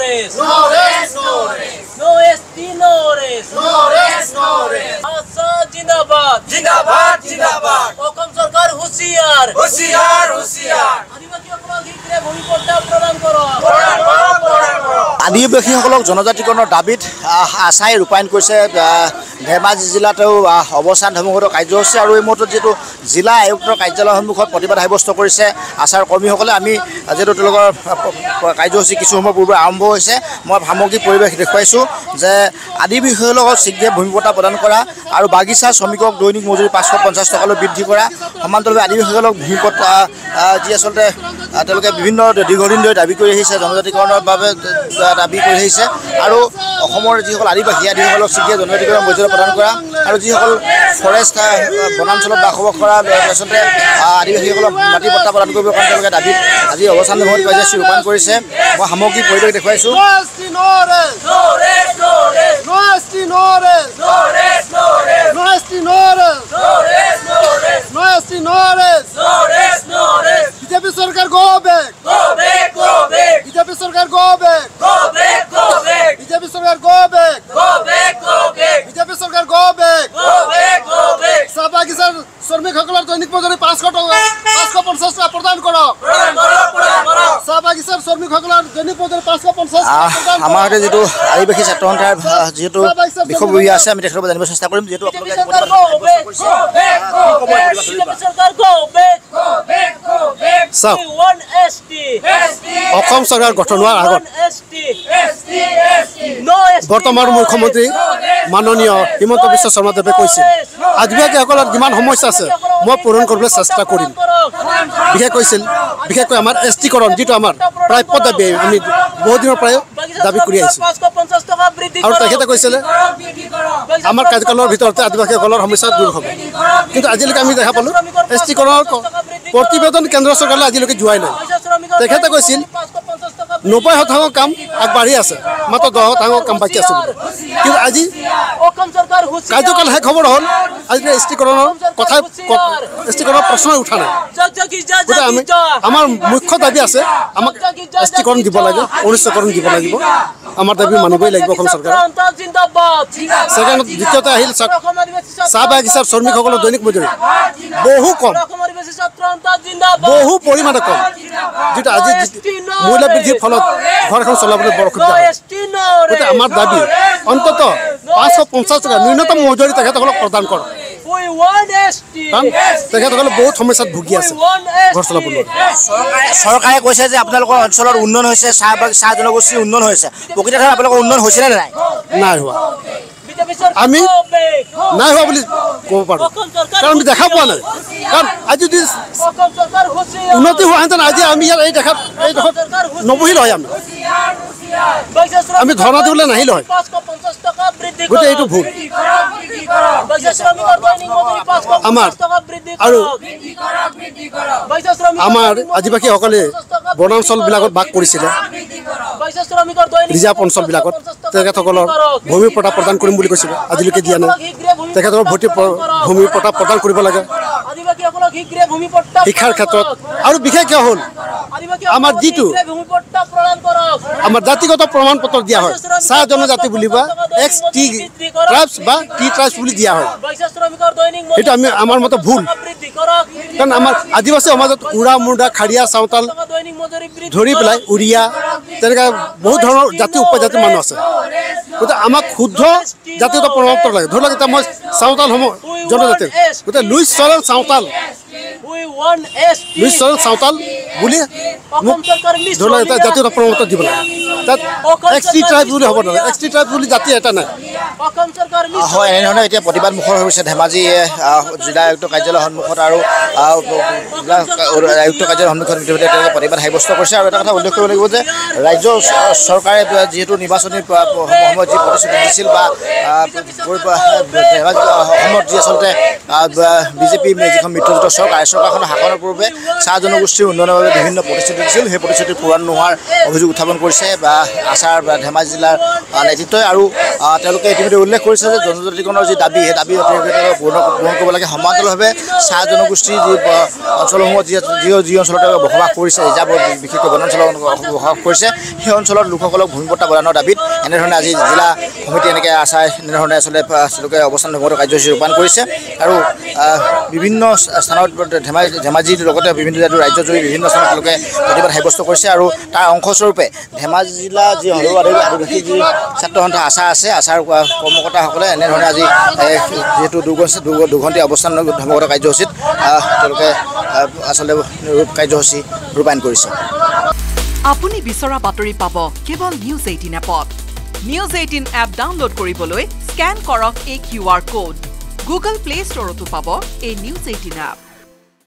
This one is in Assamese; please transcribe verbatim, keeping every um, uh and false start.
rest. No rest, no rest. No S T, no rest. No rest, no rest. Assad Jindabad. Jindabad, Jindabad. Okom Sarkar Hushiyar. Hushiyar, Hushiyar. আদিবাসীসকলক জনজাতিকৰণৰ দাবীত আশাই ৰূপায়ণ কৰিছে ধেমাজি জিলাতেও অৱস্থান ধৰ্মঘট কাৰ্যসূচী আৰু এই মুহূৰ্তত যিটো জিলা আয়ুক্তৰ কাৰ্যালয়ৰ সন্মুখত প্ৰতিবাদ সাব্যস্ত কৰিছে আশাৰ কৰ্মীসকলে। আমি যিহেতু তেওঁলোকৰ কাৰ্যসূচী কিছু সময় পূৰ্বে আৰম্ভ হৈছে, মই সামগ্ৰিক পৰিৱেশ দেখুৱাইছোঁ যে আদিবাসীসকলক শীঘ্ৰে ভূমি পট্টা প্ৰদান কৰা আৰু বাগিচা শ্ৰমিকক দৈনিক মজুৰি পাঁচশ পঞ্চাছ টকালৈ বৃদ্ধি কৰা, সমান্তৰালভাৱে আদিবাসীসকলক ভূমি পট্টা যি আচলতে তেওঁলোকে বিভিন্ন দীৰ্ঘদিন ধৰি দাবী কৰি আহিছে, জনজাতিকৰণৰ বাবে দাবী কৰি আহিছে আৰু অসমৰ যিসকল আদিবাসী আদিসকলক শীঘ্ৰে জনজাতিকৰণৰ মৰ্যাদা প্ৰদান কৰা আৰু যিসকল ফৰেষ্ট বনাঞ্চলত বাস কৰা আচলতে আদিবাসীসকলক মাটি পট্টা প্ৰদান কৰিবৰ কাৰণে তেওঁলোকে দাবীত আজি অৱস্থান ধৰ্মঘট কাৰ্যসূচী ৰূপায়ণ কৰিছে। মই সামগ্ৰিক পৰিৱেশ দেখুৱাইছোঁ। বিজেপি চৰকাৰ go back, go back, go back. BJP চৰকাৰ go back, go back, go back. BJP চৰকাৰ go back, go back, go back. BJP চৰকাৰ go back, go back, go back. চাহ বাগিচাৰ শ্ৰমিকসকলৰ দৈনিক মজুৰি পাঁচশ টকা পাঁচশ পঞ্চাছ টকা প্ৰদান কৰক। চাহ বাগিচাৰ শ্ৰমিকসকলৰ দৈনিক মজুৰি পাঁচশ পঞ্চাছ টকা। আমাৰ সৈতে যিটো আদিবাসী ছাত্ৰ সন্থাৰ যিহেতু বিষয়ববীয়া আছে, আমি তেখেতৰ জানিব চেষ্টা কৰিম। যিহেতু আপোনালোকে অসম চৰকাৰ গঠন হোৱাৰ আগত বৰ্তমান মুখ্যমন্ত্ৰী মাননীয় হিমন্ত বিশ্ব শৰ্মাদেৱে কৈছিল আদিবাসীসকলৰ যিমান সমস্যা আছে মই পূৰণ কৰিবলৈ চেষ্টা কৰিম। বিশেষ কৈছিল বিশেষকৈ আমাৰ এছ টিকৰণ যিটো আমাৰ প্ৰাপ্য দাবী আমি বহুত দিনৰ পৰাই দাবী কৰি আহিছোঁ আৰু তেখেতে কৈছিলে আমাৰ কাৰ্যকালৰ ভিতৰতে আদিবাসীসকলৰ সমস্যা দূৰ হ'ব। কিন্তু আজিলৈকে আমি দেখা পালোঁ এছ টিকৰণৰ প্ৰতিবেদন কেন্দ্ৰ চৰকাৰলৈ আজিলৈকে যোৱাই নাই। তেখেতে কৈছিল নব্বৈ শতাংশ কাম আগবাঢ়ি আছে, মাত্ৰ দহ শতাংশ কাম বাকী আছে বুলি। কিন্তু আজি কাৰ্যকাল শেষ খবৰ হ'ল আজি এছ টিকৰণৰ কথা এছ টিকৰণৰ প্ৰশ্নই উঠা নাই। গতিকে আমি আমাৰ মুখ্য দাবী আছে, আমাক এছ টিকৰণ দিব লাগে, অনুষ্ঠীকৰণ দিব লাগিব, আমাৰ দাবী মানিবই লাগিব অসম চৰকাৰে। ছেকেণ্ডত দ্বিতীয়তে আহিল চাহ বাগিচাৰ শ্ৰমিকসকলৰ দৈনিক মজুৰি বহু কম, বহু পৰিমাণে কম, যিটো আজি মূল্য বৃদ্ধিৰ ফলত ঘৰ এখন চলাবলৈ বৰ অসুবিধা হয়। গতিকে আমাৰ দাবী অন্ততঃ পাঁচশ পঞ্চাছ টকা ন্যূনতম মজুৰি তেখেতসকলক প্ৰদান কৰক, কাৰণ তেখেতসকলে বহুত সমস্যাত ভুগি আছে ঘৰ চলাবলৈ। চৰকাৰে কৈছে যে আপোনালোকৰ অঞ্চলৰ উন্নয়ন হৈছে, চাহ চাহ জনগোষ্ঠীৰ উন্নয়ন হৈছে, প্ৰকৃততে আপোনালোকৰ উন্নয়ন হৈছেনে নাই? নাই হোৱা, আমি নাই হোৱা বুলি ক'ব পাৰোঁ, কাৰণ আমি দেখা পোৱা নাই। কাৰণ আজি যদি উন্নতি হোৱাহেঁতেন আজি আমি ইয়াত এই দেখাত এই দেশত নবহিলো হয়, আমি আমি ধৰ্ণা দিবলৈ নাহিলোঁ হয়। গতিকে এইটো ভুল আমাৰ। আৰু আমাৰ আদিবাসীসকলে বনাঞ্চলবিলাকত বাস কৰিছিলে, ৰিজাৰ্ভ অঞ্চলবিলাকত তেখেতসকলৰ ভূমি পট্টা প্ৰদান কৰিম বুলি কৈছিলে, আজিলৈকে দিয়া নাই। তেখেতসকলৰ ভৰ্তি ভূমি পট্টা প্ৰদান কৰিব লাগে শিক্ষাৰ ক্ষেত্ৰত। আৰু বিশেষকৈ হ'ল আমাৰ যিটো আমাৰ জাতিগত প্ৰমাণ পত্ৰ দিয়া হয়, চাহ জনজাতি বুলি বা এক্স টি ট্ৰাইবছ বা টি ট্ৰাইবছ বুলি দিয়া হয়, সেইটো আমি আমাৰ মতে ভুল। কাৰণ আমাৰ আদিবাসী সমাজত উৰা মুণ্ডা খাৰিয়া চাওতাল ধৰি পেলাই উৰিয়া তেনেকৈ বহুত ধৰণৰ জাতি উপজাতিৰ মানুহ আছে। গতিকে আমাক শুদ্ধ জাতিগত প্ৰমাণ পত্ৰ লাগে। ধৰি লওক এতিয়া মই চাওতাল সময় জনজাতিৰ, গতিকে লুইচ চৰেল চাওতাল লুইচ চৰেল চাওতাল বুলি মোক ধৰি লওক এটা জাতিগত প্ৰমাণ পত্ৰ দিব লাগে। তাত এক্স টি ট্ৰাইব বুলি হ'ব নালাগে, এক্স টি ট্ৰাইব বুলি জাতি এটা নাই। হয়, এনেধৰণে এতিয়া প্ৰতিবাদ মুখৰ হৈছে ধেমাজি জিলা আয়ুক্ত কাৰ্যালয়ৰ সন্মুখত আৰু আয়ুক্ত কাৰ্যালয়ৰ সন্মুখত ইতিমধ্যে তেওঁলোকে প্ৰতিবাদ সাব্যস্ত কৰিছে। আৰু এটা কথা উল্লেখ কৰিব লাগিব যে ৰাজ্য চৰকাৰে যিহেতু নিৰ্বাচনী সময়ত যি প্ৰতিশ্ৰুতি দিছিল বা অসমত যি আচলতে বিজেপি যিখন মিত্ৰজোঁটৰ চৰকাৰ চৰকাৰখনৰ শাসনৰ পূৰ্বে চাহ জনগোষ্ঠীৰ উন্নয়নৰ বাবে বিভিন্ন প্ৰতিশ্ৰুতি দিছিল সেই প্ৰতিশ্ৰুতি পূৰণ নোহোৱাৰ অভিযোগ উত্থাপন কৰিছে বা আছাৰ ধেমাজি জিলাৰ নেতৃত্বই আৰু তেওঁলোকে ইতিমধ্যে উল্লেখ কৰিছে যে জনজাতিকৰণৰ যি দাবী সেই দাবী পূৰণ পূৰণ কৰিব লাগে সমান্তৰালভাৱে চাহ জনগোষ্ঠীৰ যি অঞ্চলসমূহত যি যি অঞ্চলত বসবাস কৰিছে ৰিজাৰ্ভ বিশেষকৈ বনাঞ্চলত বসবাস কৰিছে সেই অঞ্চলত লোকসকলক ভূমিপট্টা প্ৰদানৰ দাবীত এনেধৰণে আজি জিলা সমিতি এনেকৈ আছাই এনেধৰণে আচলতে তেওঁলোকে অৱস্থান ধৰ্মঘট কাৰ্যসূচী ৰূপায়ণ কৰিছে আৰু বিভিন্ন স্থানত ধেমাজি ধেমাজিৰ লগতে বিভিন্ন ৰাজ্যজুৰি বিভিন্ন স্থানত তেওঁলোকে প্ৰতিবাদ সাব্যস্ত কৰিছে আৰু তাৰ অংশস্বৰূপে ধেমাজি জিলা যি সৰু আদিবাসী যি ছাত্ৰ সন্থা আশা আছে আশাৰ কৰ্মকৰ্তাসকলে এনেধৰণে আজি যিহেতু দুঘণ্টীয়া অৱস্থান ধৰ্মঘট কাৰ্যসূচীত তেওঁলোকে আচলতে কাৰ্যসূচী ৰূপায়ণ কৰিছে। আপুনি বিচৰা বাতৰি পাব কেৱল নিউজ এইটিন এপত। নিউজ এইটিন এপ ডাউনলোড কৰিবলৈ স্কেন কৰক এই Q R code. Google Play ষ্টৰতো পাব এই নিউজ এইটিন এপ।